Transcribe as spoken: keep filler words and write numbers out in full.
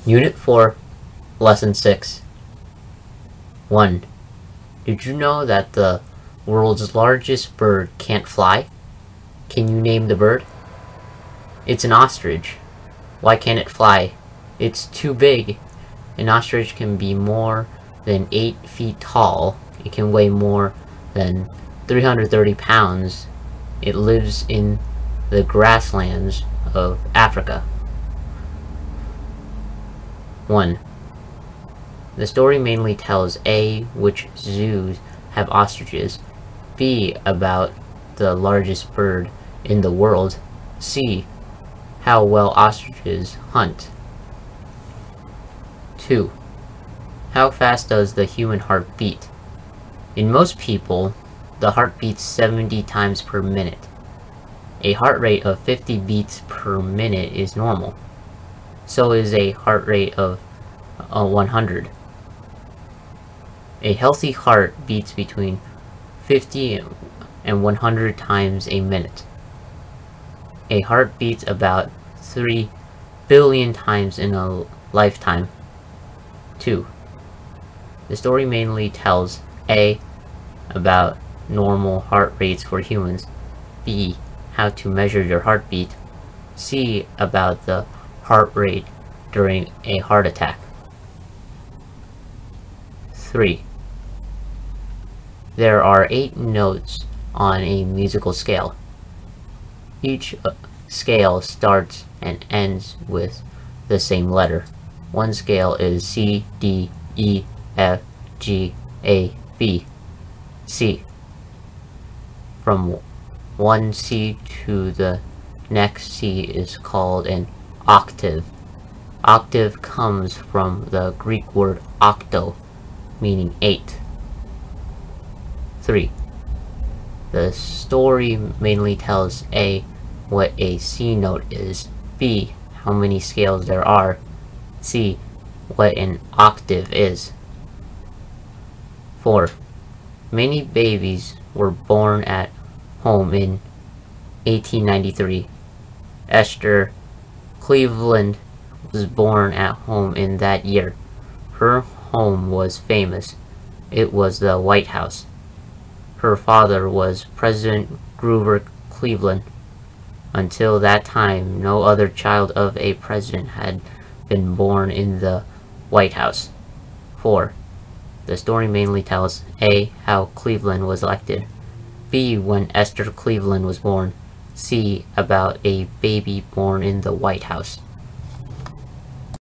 Unit four, Lesson six. one. Did you know that the world's largest bird can't fly? Can you name the bird? It's an ostrich. Why can't it fly? It's too big. An ostrich can be more than eight feet tall. It can weigh more than three hundred thirty pounds. It lives in the grasslands of Africa. one. The story mainly tells A. which zoos have ostriches, B. about the largest bird in the world, C. how well ostriches hunt. two. How fast does the human heart beat? In most people, the heart beats seventy times per minute. A heart rate of fifty beats per minute is normal. So is a heart rate of uh, one hundred. A healthy heart beats between fifty and one hundred times a minute. A heart beats about three billion times in a lifetime. two. The story mainly tells A. about normal heart rates for humans, B. how to measure your heartbeat, C. about the heart rate during a heart attack. three. There are eight notes on a musical scale. Each uh, scale starts and ends with the same letter. One scale is C, D, E, F, G, A, B, C. From one C to the next C is called an octave. Octave comes from the Greek word octo, meaning eight. three. The story mainly tells A. what a C note is, B. how many scales there are, C. what an octave is. four. Many babies were born at home in eighteen ninety-three. Esther Cleveland was born at home in that year. Her home was famous. It was the White House. Her father was President Grover Cleveland. Until that time, no other child of a president had been born in the White House. four. The story mainly tells A. how Cleveland was elected, B. when Esther Cleveland was born, C. about a baby born in the White House.